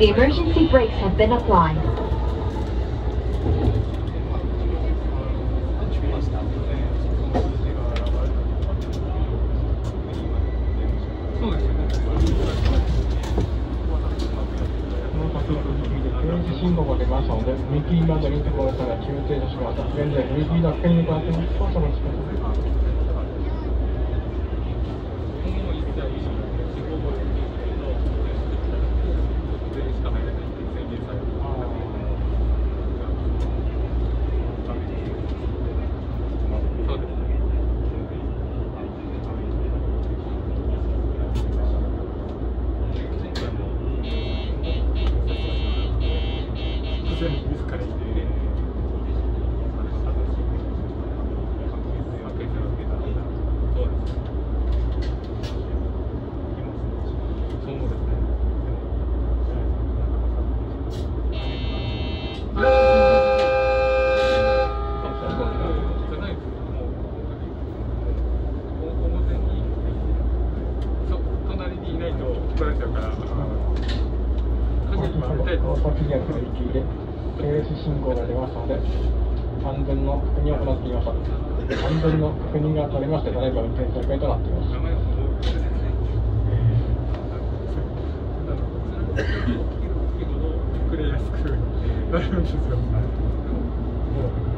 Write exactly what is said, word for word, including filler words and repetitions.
The emergency brakes have been applied. 信号が出ましたので、踏切などに停まれたら急停車します。現在、踏切の危険に変わっています。操作の仕方。停止信号が出ましたので、安全の確認を行っていました。安全の確認が取れまして、ただいま運転再開となっています。 遅れやすくなるんですよ。